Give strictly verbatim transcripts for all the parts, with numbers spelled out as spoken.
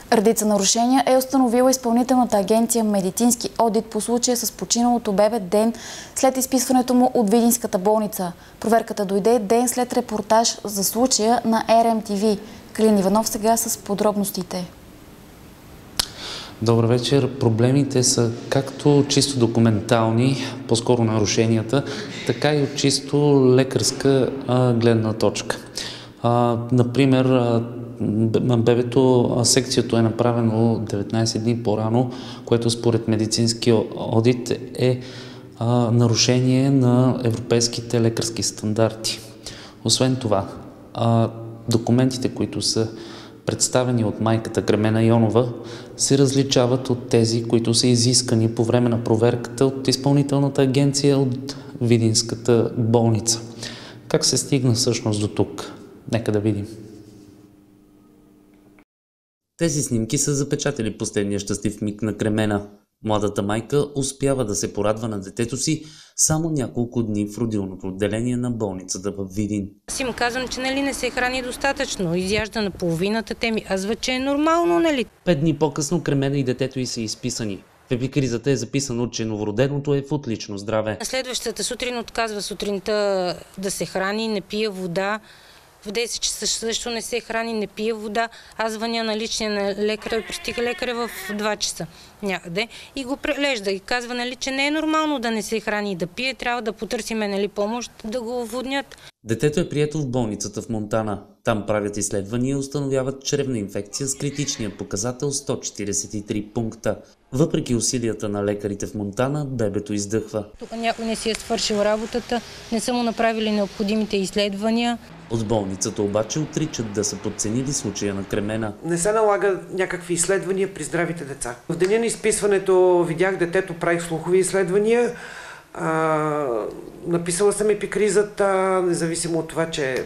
Редица нарушения е установила изпълнителната агенция медицински одит по случая с починалото бебе ден след изписването му от Видинската болница. Проверката дойде ден след репортаж за случая на Ер Ем Ти Ви. Калин Иванов сега с подробностите. Добър вечер. Проблемите са както чисто документални, по-скоро нарушенията, така и от чисто лекарска а, гледна точка. А, например, а, бебето, а, секцията е направено деветнайсет дни по-рано, което според медицински одит е а, нарушение на европейските лекарски стандарти. Освен това, а, документите, които са представени от майката Кремена Йонова, се различават от тези, които са изискани по време на проверката от изпълнителната агенция от Видинската болница. Как се стигна всъщност до тук? Нека да видим. Тези снимки са запечатали последния щастлив миг на Кремена. Младата майка успява да се порадва на детето си само няколко дни в родилното отделение на болницата в Видин. Аз им казвам, че нали не се храни достатъчно, изяжда на половината теми. Аз че е нормално, нали? Пет дни по-късно Кремена и детето й са изписани. В епикризата е записано, че новороденото е в отлично здраве. На следващата сутрин отказва сутринта да се храни, не пие вода. В десет часа също не се храни, не пие вода. Аз звъня на личния на лекаря, пристига лекаря в два часа някъде и го прележда. И казва, нали, че не е нормално да не се храни и да пие, трябва да потърсиме, нали, помощ да го оводнят. Детето е прието в болницата в Монтана. Там правят изследвания и установяват чревна инфекция с критичният показател сто четирийсет и три пункта. Въпреки усилията на лекарите в Монтана, бебето издъхва. Тук някой не си е свършил работата, не са му направили необходимите изследвания. От болницата обаче отричат да са подценили случая на Кремена. Не се налага някакви изследвания при здравите деца. В деня на изписването видях детето, правих слухови изследвания. А, написала съм епикризата, независимо от това, че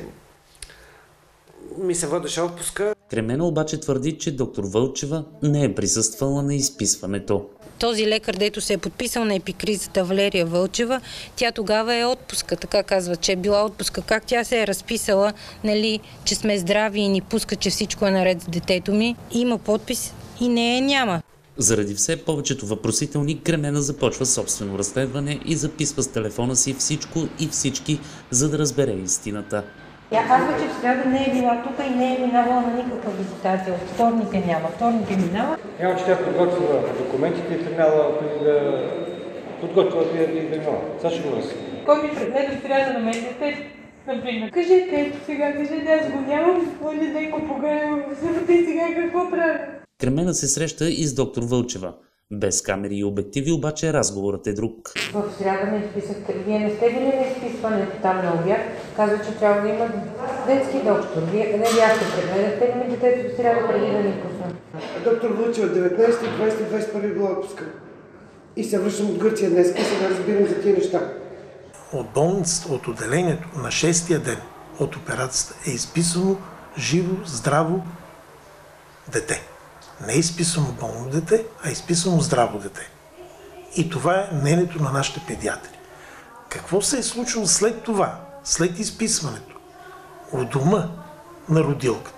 ми се водеше отпуска. Кремена обаче твърди, че доктор Вълчева не е присъствала на изписването. Този лекар, дето се е подписал на епикризата, Валерия Вълчева, тя тогава е отпуска, така казва, че е била отпуска. Как тя се е разписала, нали, че сме здрави и ни пуска, че всичко е наред с детето ми. Има подпис и не е няма. Заради все повечето въпросителни, Кремена започва собствено разследване и записва с телефона си всичко и всички, за да разбере истината. Тя казва, че в сряда не е била тук и не е минавала на никаква визитация. От вторник е няма. Вторник е минава. Няма, че тя подготвила документите и тръгнала преди да подготвила преди да минала. Сега ще го разси. Кой ми тръгне до сряда на мен дете, например? Кажете, сега кажете, аз го нямам, може да го погледам в събота и сега какво правя? Кремена се среща и с доктор Вълчева. Без камери и обективи, обаче разговорът е друг. В сряда ме изписахте. Вие не сте били на изписването там на обяд? Казва, че трябва да има детски доктор. Вие не бяхте, прегледахте ли ми детето в сряда преди да ни пусна? Доктор Вълчева, деветнайсети, двайсети, двайсет и първи била отпуска. И се връщам от Гърция днес и сега разбирам за тия неща. От болницата, от отделението на шестия ден от операцията е изписано живо, здраво дете. Не е изписано болно дете, а е изписано здраво дете. И това е мнението на нашите педиатри. Какво се е случило след това, след изписването, у дома на родилката?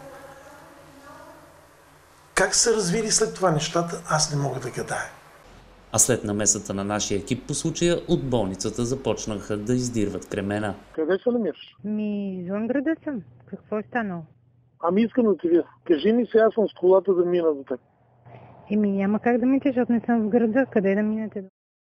Как се развили след това нещата, аз не мога да гадая. А след намесата на нашия екип по случая, от болницата започнаха да издирват Кремена. Къде се намираш? Ми, извън града съм. Какво е станало? Ами искам да ти видя. Кажи ми сега, съм с колата да мина до теб. Еми, няма как да минете, защото не съм в града. Къде да минете?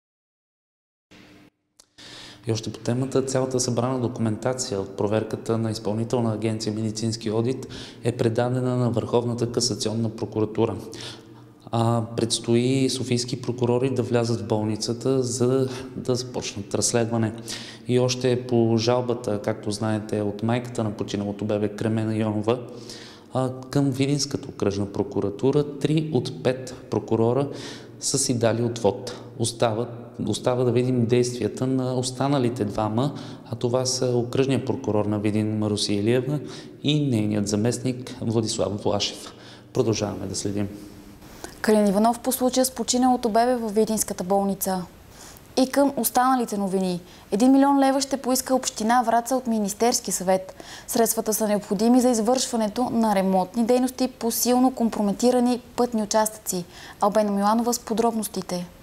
И още по темата, цялата събрана документация от проверката на Изпълнителна агенция медицински одит е предадена на Върховната касационна прокуратура. А предстои софийски прокурори да влязат в болницата, за да започнат разследване. И още по жалбата, както знаете, от майката на починалото бебе Кремена Йонова, към Видинската окръжна прокуратура, три от пет прокурора са си дали отвод. Остава, остава да видим действията на останалите двама, а това са окръжният прокурор на Видин Маруси Илиева и нейният заместник Владислав Влашев. Продължаваме да следим. Калин Иванов по случая с починалото бебе във Видинската болница. И към останалите новини. Един милион лева ще поиска община Враца от Министерски съвет. Средствата са необходими за извършването на ремонтни дейности по силно компрометирани пътни участъци. Албена Миланова с подробностите.